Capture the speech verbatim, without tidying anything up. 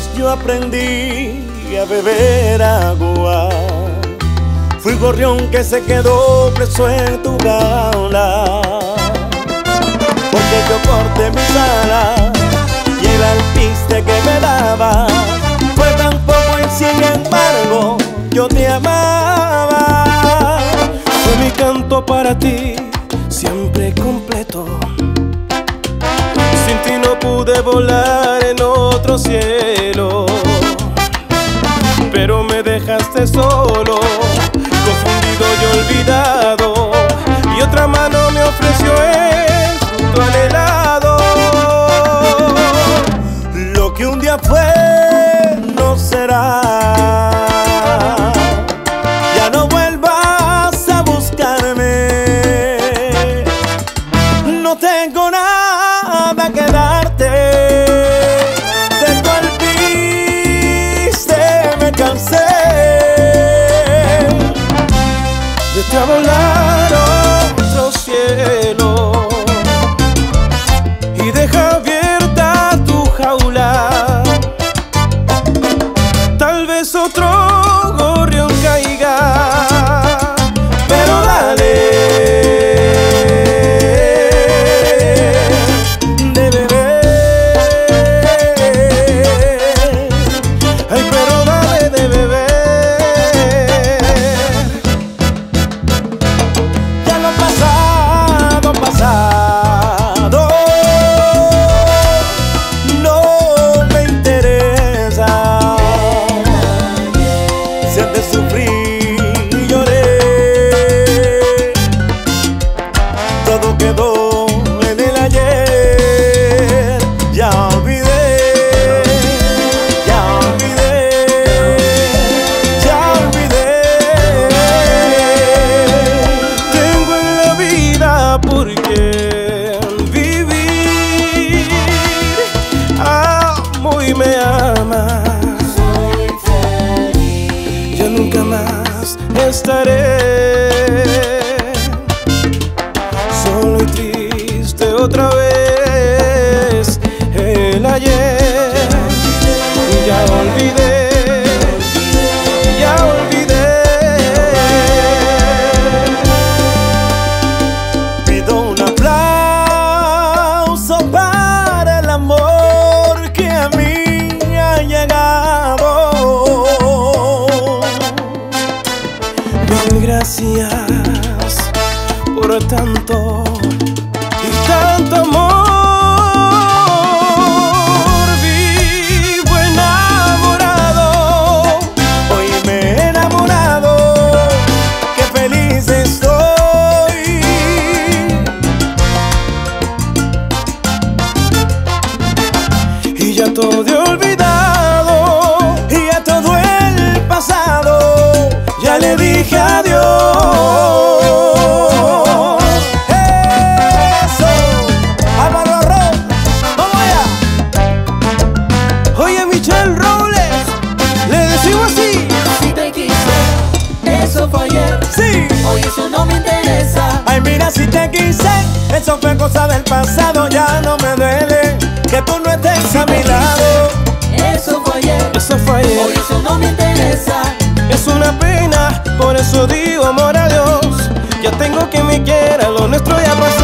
años yo aprendí a beber agua. Fui gorrión que se quedó preso en tu jaula, porque yo corté mis alas y el alpiste que me daba fue tan poco y sin embargo yo te amaba. Fue mi canto para ti, siempre completo. Sin ti no pude volar en otro cielo, pero me dejaste solo, confundido y olvidado, y otra mano me ofreció el fruto anhelado. Lo que un día fue no será. Ya no vuelvas a buscarme, no tengo nada que darte. De tu alpiste me cansé, vete a volar otro cielo y deja abierta tu jaula. Tal vez otro gorrión caiga, pero dale de beber. Ay, pero dale de beber. Ya lo pasado, pasado no me interesa. Si antes sufrí y lloré, todo quedó en el ayer. Ya olvidé, ya olvidé, ya olvidé. Tengo en la vida por qué vivir. Amo y me amas. Soy feliz. Yo nunca más estaré solo y triste otra vez. El ayer ya olvidé, ya olvidé. Pido un aplauso para el amor que a mí ha llegado. Mil gracias por tanto y tanto amor. Vivo enamorado, hoy me he enamorado, qué feliz estoy. Y ya todo he olvidado, y ya todo el pasado, ya le dije adiós. Eso, Álvaro Arroz, vamos allá. Oye, Michelle Robles, le decimos así. Si te quise, eso fue ayer. Sí. Hoy eso no me interesa. Ay, mira, si te quise, eso fue cosa del pasado. Ya no me duele que tú no estés a mi lado. Eso fue ayer. Eso fue Hoy ayer. eso no me interesa. Es una pena, por eso digo amor a Dios. Ya tengo que me quiera, lo nuestro ya pasó.